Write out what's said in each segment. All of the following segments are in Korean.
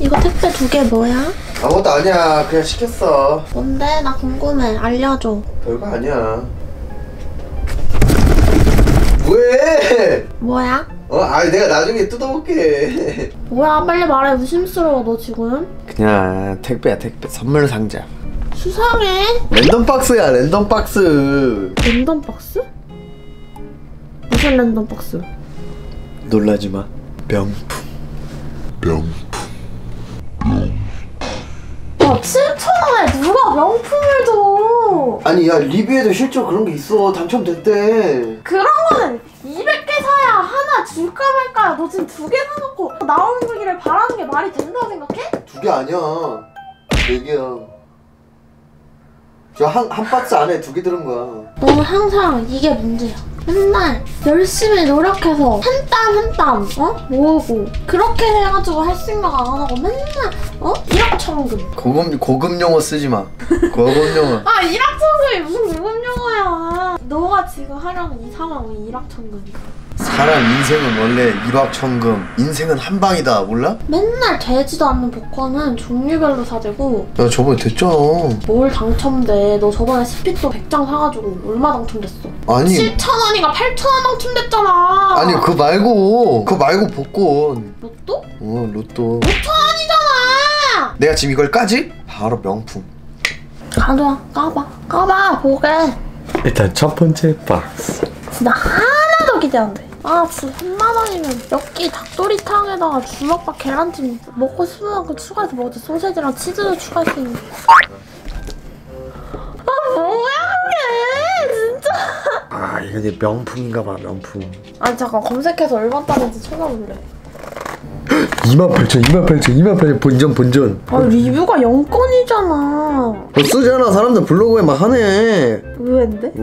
이거 택배 2개 뭐야? 아무것도 아니야. 그냥 시켰어. 뭔데? 나 궁금해. 알려줘. 별거 아니야. 왜? 뭐야? 아니 내가 나중에 뜯어볼게. 뭐야? 빨리 말해. 의심스러워 너 지금. 그냥 택배야 택배. 선물 상자. 수상해. 랜덤 박스야 랜덤 박스. 랜덤 박스? 무슨 랜덤 박스? 놀라지마. 명품. 야 7,000원에 누가 명품을 줘? 아니 야 리뷰에도 실제로 그런 게 있어. 당첨됐대. 그런 거는 200개 사야 하나 줄까 말까. 너 지금 2개 사놓고 나오기를 바라는 게 말이 된다고 생각해? 2개 아니야. 4개야. 저 한 박스 안에 2개 들은 거야. 너는 항상 이게 문제야. 맨날 열심히 노력해서 한 땀 한 땀 모으고 그렇게 해가지고 할 생각 안 하고 맨날 일확천금. 고급 용어 쓰지 마. 고급 용어. 아 일확천금이 무슨 고급 용어야. 너가 지금 하려는 이 상황은 일확천금이야. 사람 인생은 원래 일확천금. 인생은 한 방이다. 몰라? 맨날 되지도 않는 복권은 종류별로 사재고. 야 저번에 됐잖아. 뭘 당첨돼. 너 저번에 스피또 100장 사가지고 얼마 당첨됐어? 아니 7,000원이가 8,000원 당첨됐잖아. 아니 그거 말고 복권. 로또? 로또. 5,000원이잖아. 내가 지금 이걸 까지? 바로 명품. 가져와. 까봐 보게. 일단 첫 번째 박스. 진짜 하나도 기대 안 돼. 아 진짜 3만원이면 몇 끼 닭도리탕에다가 주먹밥 계란찜 먹고 싶은 만큼 추가해서 먹지. 소세지랑 치즈도 추가할 수 있는. 아 뭐야 그게 진짜. 아 이거 내 명품인가 봐. 명품. 아니 잠깐 검색해서 얼마짜리인지 찾아볼래. 28,000 본전. 아 리뷰가 0건이잖아. 쓰잖아. 사람들 블로그에 막 하네. 의외인데?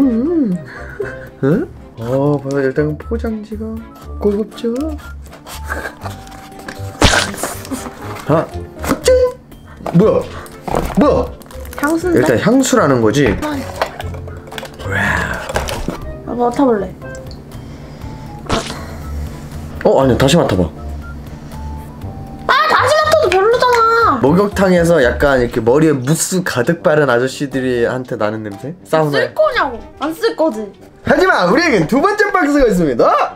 응? 봐요. 일단 포장지가 고급져. 짠! 뭐야? 향수인데? 일단 향수라는 거지. 아, 맡아볼래. 아니야. 다시 맡아봐. 다시 맡아도 별로잖아. 목욕탕에서 약간 이렇게 머리에 무스 가득 바른 아저씨들한테 나는 냄새? 사우나. 쓸 거냐고. 안 쓸 거지. 하지만 우리에겐 두 번째 박스가 있습니다.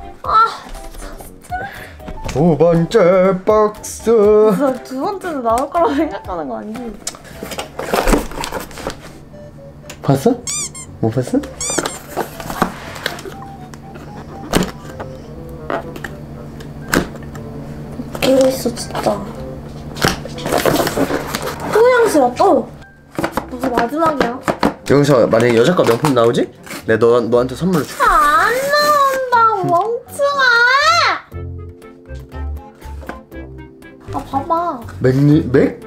두 번째 박스. 두 번째는 나올 거라고 생각하는 거 아니지? 봤어? 못 봤어? 웃기고 있어 진짜. 또 향수야 또. 무슨 마지막이야? 여기서 만약에 여자 거 명품 나오지? 내가 너한테 선물로 줄게. 안 나온다고 멍청아. 아 봐봐. 맥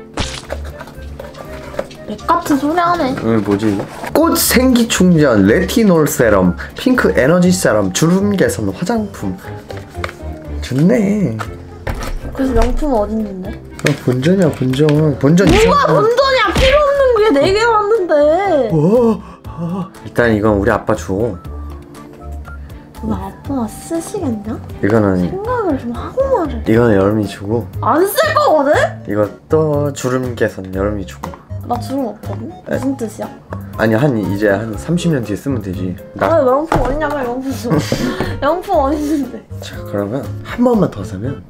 같은 소리 하네. 뭐지? 꽃 생기 충전, 레티놀 세럼, 핑크 에너지 세럼, 주름 개선 화장품. 좋네. 그래서 명품은 어딨는데? 본전이야 본전. 뭐가 본전이야. 필요 없는 게 4개 왔는데. 일단 이건 우리 아빠 줘. 왜 아빠가 쓰시겠냐? 이거는 생각을 좀 하고 말해. 이거는 여름이 주고. 안 쓸 거거든? 이것도 주름 개선 여름이 주고. 나 주름 없거든? 무슨 뜻이야? 아니 이제 한 30년 뒤에 쓰면 되지. 명품 어딨냐고. 명품 좀. 명품 어딨는데. 자 그러면 한 번만 더 사면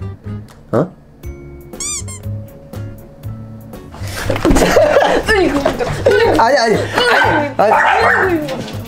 아니